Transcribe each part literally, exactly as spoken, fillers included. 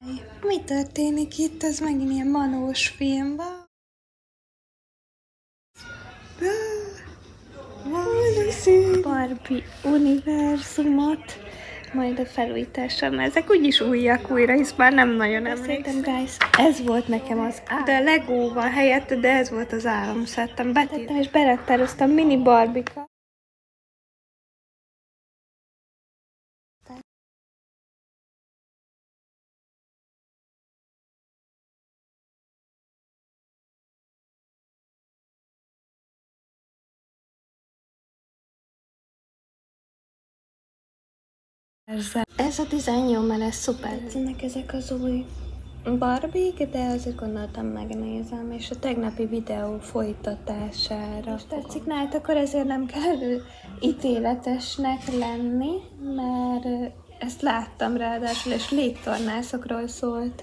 Mi történik itt? Ez megint ilyen manós film van. Barbie univerzumot, majd a felújítással, ezek úgyis újak újra, hisz már nem nagyon emlékszem. Guys, ez volt nekem az álom. De Legóval helyette, de ez volt az álomszettem. Betettem és beraktároztam mini Barbie-kat. Ez a dizájn jó, mert ez szuper. Tetszenek ezek az új Barbie-k, de azért gondoltam megnézem, és a tegnapi videó folytatására. És tetszik nálat, akkor ezért nem kell ítéletesnek lenni, mert ezt láttam ráadásul, és légtornászokról szólt.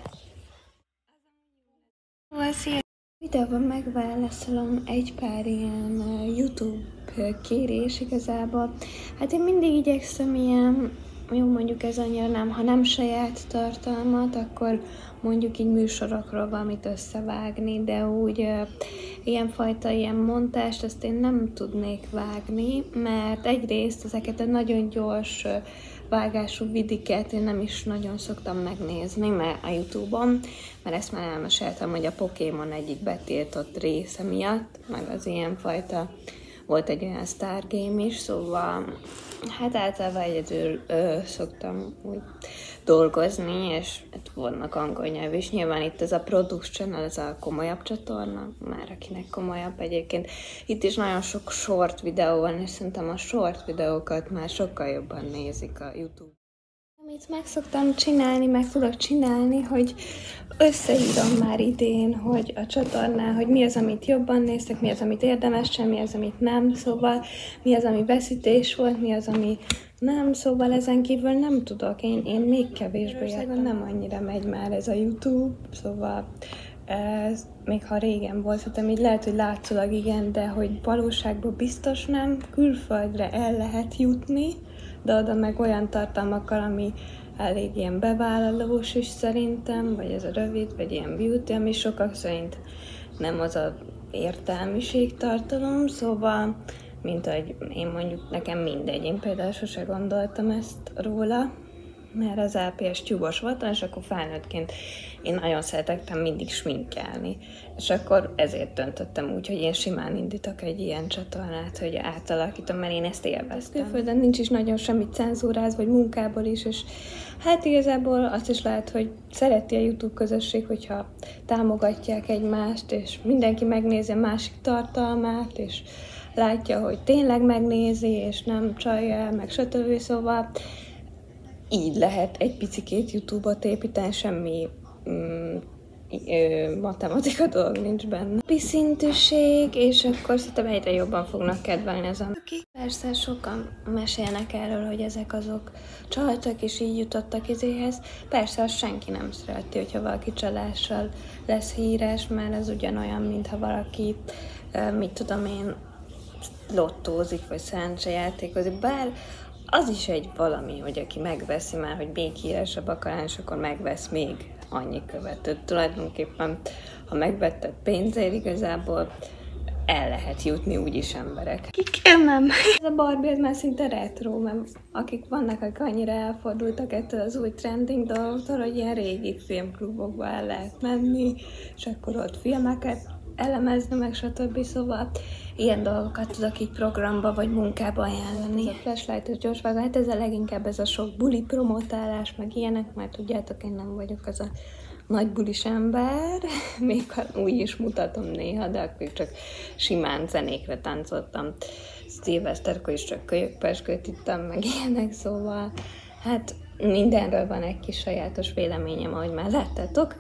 A videóban megválaszolom egy pár ilyen YouTube kérés igazából. Hát én mindig igyekszem ilyen, jó, mondjuk ez annyira nem, ha nem saját tartalmat, akkor mondjuk így műsorokról valamit összevágni, de úgy uh, ilyenfajta ilyen montást azt én nem tudnék vágni, mert egyrészt ezeket a nagyon gyors uh, vágású vidiket én nem is nagyon szoktam megnézni, mert a YouTube-on, mert ezt már elmeséltem, hogy a Pokémon egyik betiltott része miatt, meg az ilyenfajta, volt egy olyan Stargame is, szóval hát általában egyedül ö, szoktam úgy dolgozni, és hát vannak angol nyelv is. Nyilván itt ez a Produce Channel, ez a komolyabb csatorna, már akinek komolyabb egyébként. Itt is nagyon sok short videó van, és szerintem a short videókat már sokkal jobban nézik a YouTube. Amit meg szoktam csinálni, meg tudok csinálni, hogy összeírom már idén, hogy a csatornán, hogy mi az, amit jobban néztek, mi az, amit érdemes sem, mi az, amit nem, szóval mi az, ami veszítés volt, mi az, ami nem, szóval ezen kívül nem tudok, én, én még kevésbé értem. Nem annyira megy már ez a YouTube, szóval ez, még ha régen volt, szóval így lehet, hogy látszólag igen, de hogy valóságban biztos nem, külföldre el lehet jutni, de oda meg olyan tartalmakkal, ami elég ilyen bevállalós is szerintem, vagy ez a rövid, vagy ilyen beauty, ami sokak szerint nem az a értelmiség tartalom, szóval, mint ahogy én mondjuk, nekem mindegy, én például sose gondoltam ezt róla, mert az á pé es tyúbos voltam, és akkor felnőttként én nagyon szerettem mindig sminkelni. És akkor ezért döntöttem úgy, hogy én simán indítok egy ilyen csatornát, hogy átalakítom, mert én ezt élveztem. Külföldön nincs is nagyon semmi cenzúráz, vagy munkából is, és hát igazából azt is lehet, hogy szereti a YouTube közösség, hogyha támogatják egymást, és mindenki megnézi a másik tartalmát, és látja, hogy tényleg megnézi, és nem csalja el, meg stb. Szóval így lehet egy picikét YouTube-ot építeni, semmi mm, ö, matematika dolog nincs benne. Piszintűség, és akkor szerintem egyre jobban fognak kedvelni ezen. Persze sokan mesélnek erről, hogy ezek azok csaltak, és így jutottak izéhez. Persze azt senki nem szereti, hogyha valaki csalással lesz híres, mert ez ugyanolyan, mintha valaki, mit tudom én, lottózik, vagy szerencsejátékozik, bár az is egy valami, hogy aki megveszi már, hogy még híresebb akar, és akkor megvesz még annyi követőt. Tulajdonképpen, ha megvetted pénzért, igazából el lehet jutni úgyis emberek. Kiken nem? Ez a Barbie, ez már szinte retro, mert akik vannak, akik annyira elfordultak ettől az új trending dolgoktól, hogy ilyen régi filmklubokba el lehet menni, és akkor ott filmeket elemezni, meg stb. Szóval ilyen dolgokat tudok így programba vagy munkába ajánlani. Ez a flashlight-os gyorsvágó, hát ez a leginkább ez a sok buli promotálás, meg ilyenek, mert tudjátok, én nem vagyok az a nagy bulis ember, még ha úgy is mutatom néha, de akkor csak simán zenékre táncoltam. Szilveszterkor is csak kölyökpeskőt ittam, meg ilyenek, szóval hát mindenről van egy kis sajátos véleményem, ahogy már láttátok.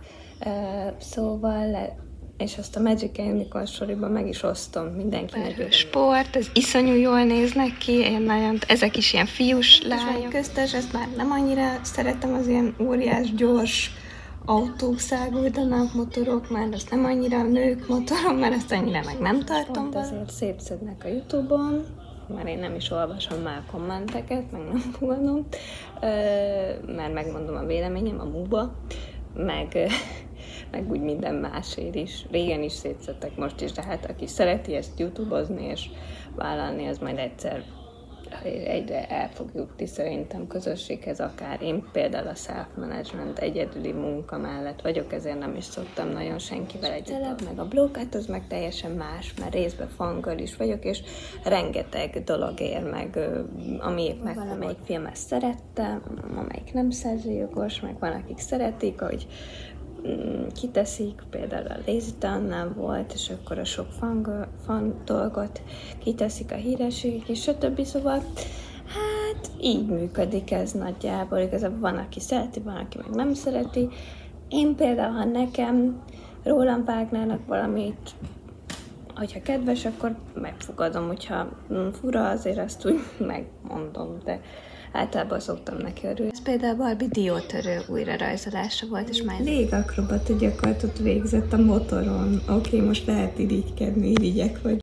Szóval és azt a Magic Unicorn Storyban meg is osztom mindenkinek. Sport, ez iszonyú jól néznek ki, én nagyon, ezek is ilyen fiús lányok. Köztes, ezt már nem annyira szeretem, az ilyen óriás, gyors autók száguldanak, motorok, már azt nem annyira nők motorom, mert azt annyira meg nem tartom. Pont ezért szétszednek a YouTube-on, mert én nem is olvasom már a kommenteket, meg nem fogadom, mert megmondom a véleményem a múba. meg, meg úgy minden másért is. Régen is szétszettek, most is, de hát aki szereti ezt YouTube-ozni és vállalni, az majd egyszer egyre el fog jutni szerintem közösséghez, akár én például a self-management egyedüli munka mellett vagyok, ezért nem is szoktam nagyon senkivel együtt. Meg a blog, hát az meg teljesen más, mert részben fangirl is vagyok, és rengeteg dolog ér meg, ami meg valamelyik filmet szerettem, amelyik nem szerzőjogos, meg van, akik szeretik, hogy kiteszik, például a Lazy Town-nál volt, és akkor a sok fan, fan dolgot kiteszik a hírességek, és stb. Szóval, hát így működik ez nagyjából. Igazából van, aki szereti, van, aki meg nem szereti. Én például, ha nekem rólam vágnának valamit, hogyha kedves, akkor megfogadom, hogyha fura, azért azt úgy megmondom, de általában szoktam neki örülni. Ez például Barbie diótörő újrarajzolása volt, és már légakrobata gyakorlatot végzett a motoron. Oké, okay, most lehet irigykedni, irigyek vagy.